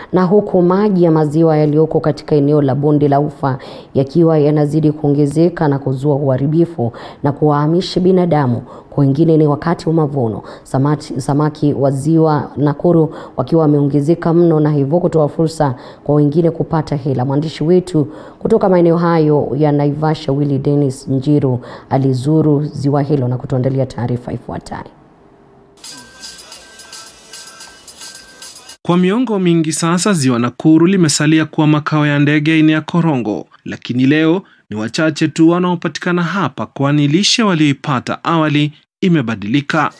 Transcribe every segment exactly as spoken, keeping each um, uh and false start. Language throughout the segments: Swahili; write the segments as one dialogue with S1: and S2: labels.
S1: Na huku maji ya maziwa yaliyoko katika eneo la bonde la Ufa yakiwa yanazidi kuongezeka na kuzua uharibifu na kuwahamisha binadamu, kwa wengine ni wakati wa mavuno. Samaki, samaki wa ziwa Nakuru wakiwa wameongezeka mno na hivyo kutoa fursa kwa wengine kupata hela. Mwandishi wetu kutoka maeneo hayo ya Naivasha, Willy Dennis Njiru, alizuru ziwa hilo na kutuandalia taarifa ifuatayo.
S2: Kwa miongo mingi sasa ziwa Nakuru limesalia kuwa makao ya ndege aina ya korongo, lakini leo ni wachache tu wanaopatikana hapa, kwani lishe walioipata awali imebadilika.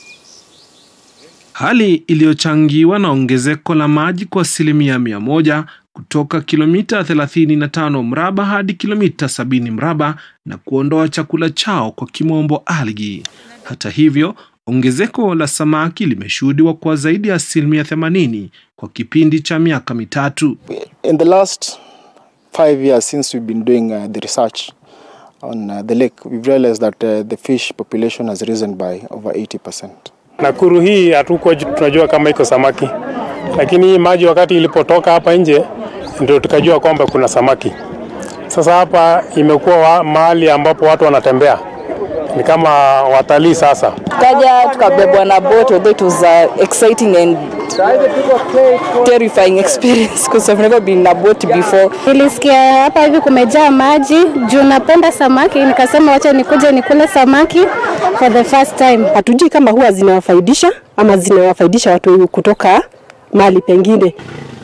S2: Hali iliyochangiwa na ongezeko la maji kwa asilimia mia moja kutoka kilomita thelathini na tano mraba hadi kilomita sabini mraba na kuondoa chakula chao kwa kimombo algae. Hata hivyo, ongezeko la samaki limeshuhudiwa kwa zaidi ya asilimia themanini kwa kipindi cha miaka mitatu.
S3: In the last five years since we've been doing uh, the research on uh, the lake, we've realized that uh, the fish population has risen by over eighty percent.
S4: Nakuru hii hatukuwa tunajua kama iko samaki, lakini hii maji wakati ilipotoka hapa nje ndio tukajua kwamba kuna samaki. Sasa hapa imekuwa mahali ambapo watu wanatembea, ni kama watalii sasa.
S5: Kaja tukabebwa na boat, although it was uh, exciting and terrifying experience because I've never been in a boat before.
S6: Nilisikia hapa hivi kumejaa maji, juu napenda samaki, nikasema wacha nikuje nikule samaki for the first time.
S7: Hatujui kama huwa zinawafaidisha ama zinawafaidisha watu kutoka mahali pengine.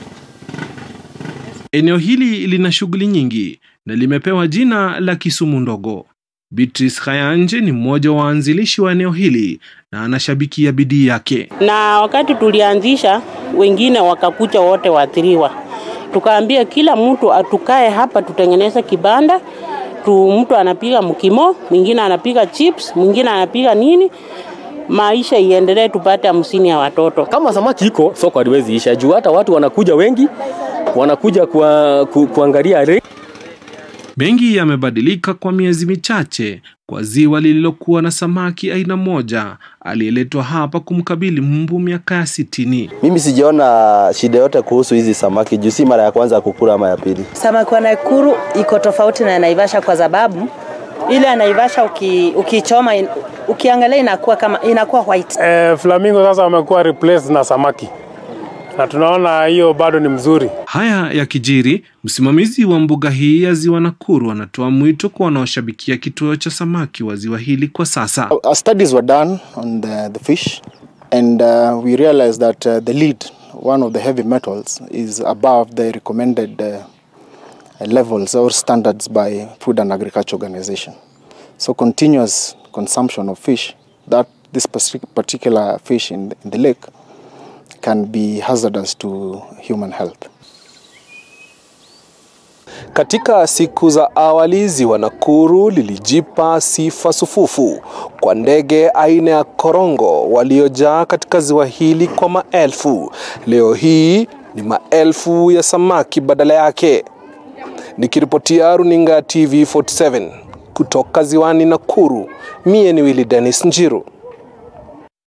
S2: Eneo hili lina shughuli nyingi na limepewa jina la Kisumu ndogo. Beatrice Khayanje ni mmoja wa waanzilishi wa eneo hili na anashabikia bidii yake.
S8: Na wakati tulianzisha, wengine wakakuja wote waathiriwa. Tukaambia kila mtu atukae hapa tutengeneze kibanda. Tu mtu anapiga mkimo, mwingine anapiga chips, mwingine anapiga nini. Maisha iendelee tupate hamsini ya watoto.
S9: Kama samaki iko, soko haliwezi isha. Juu hata watu wanakuja wengi, wanakuja kwa ku, kuangalia re.
S2: Mengi yamebadilika kwa miezi michache kwa ziwa lililokuwa na samaki aina moja aliyeletwa hapa kumkabili mbu miaka ya sitini.
S10: Mimi sijaona shida yote kuhusu hizi samaki, juu si mara ya kwanza kukula ama ya pili.
S11: Samaki wa Nakuru iko tofauti na Naivasha kwa sababu ile Naivasha uki, ukichoma ukiangalia inakuwa kama inakuwa white.
S4: Eh, flamingo sasa wamekuwa replaced na samaki. Na tunaona hiyo bado ni mzuri.
S2: Haya ya kijiri, msimamizi wa mbuga hii ya ziwa Nakuru anatoa mwito kwa wanaoshabikia kituo cha samaki wa ziwa hili kwa sasa.
S3: Our studies were done on the, the fish and uh, we realized that uh, the lead, one of the heavy metals, is above the recommended uh, levels or standards by Food and Agriculture Organization. So continuous consumption of fish, that this particular fish in, in the lake, can be hazardous to human health.
S12: Katika siku za awali ziwa Nakuru lilijipa sifa sufufu kwa ndege aina ya korongo waliojaa katika ziwa hili kwa maelfu. Leo hii ni maelfu ya samaki badala yake. Nikiripotia runinga T V arobaini na saba kutoka ziwani Nakuru, mie ni Willy Dennis Njiru.